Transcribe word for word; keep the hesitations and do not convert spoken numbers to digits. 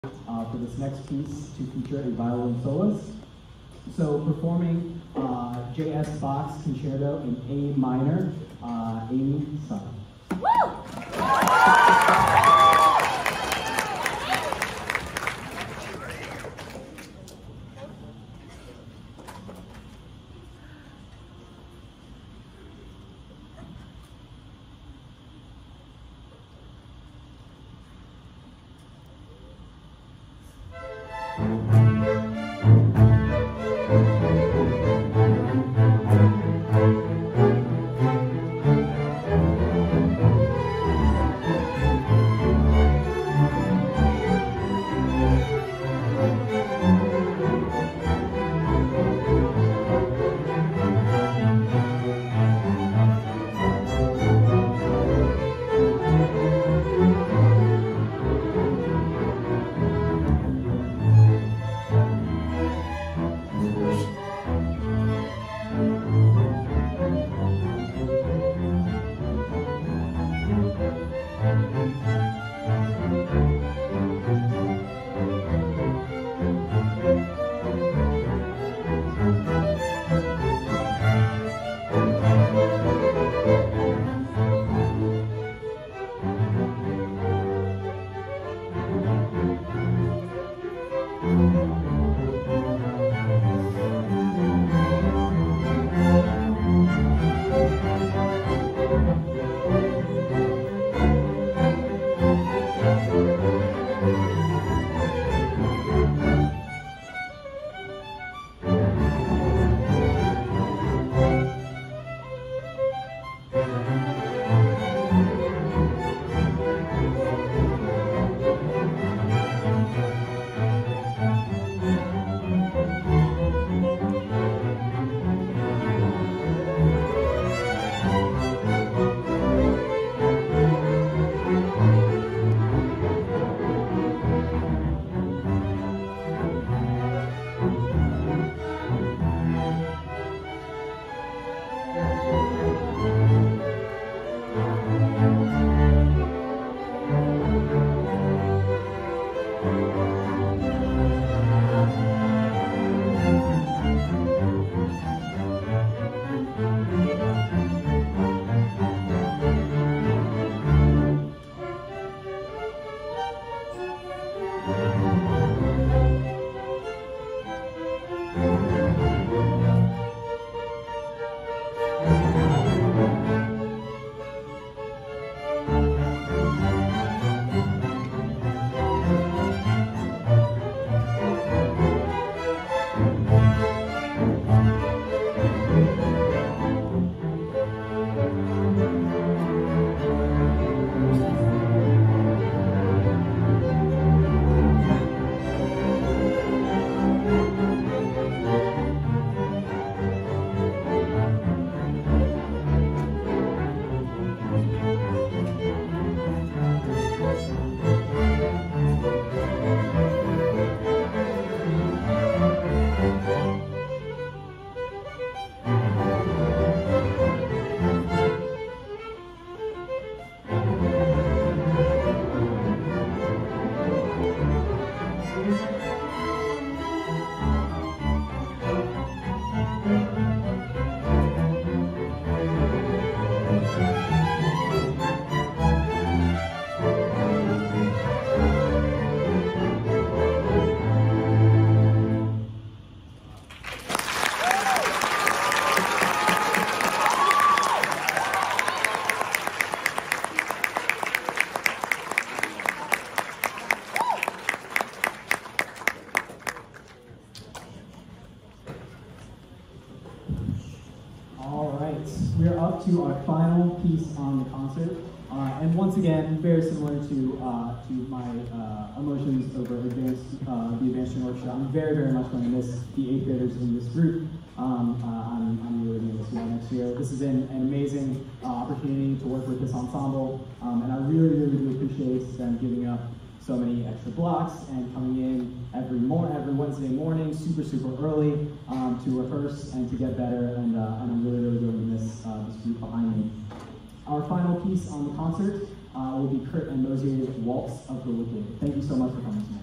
uh, for this next piece to feature a violin soloist. So performing uh, J S Bach's Concerto in A minor, uh, Amy Sun. Woo! We're up to our final piece on the concert, uh, and once again, very similar to uh, to my uh, emotions over advanced, uh, the advanced string orchestra. I'm very, very much going to miss the eighth graders in this group. Um, uh, I'm, I'm really going to miss you all next year. This has been an amazing uh, opportunity to work with this ensemble, um, and I really, really, really appreciate them giving up so many extra blocks and coming in every morning, every Wednesday morning, super, super early um, to rehearse and to get better. And, uh, and I'm really, really going to miss uh, this group behind me. Our final piece on the concert uh, will be Kurt and Mosier's Waltz of the Wicked. Thank you so much for coming tonight.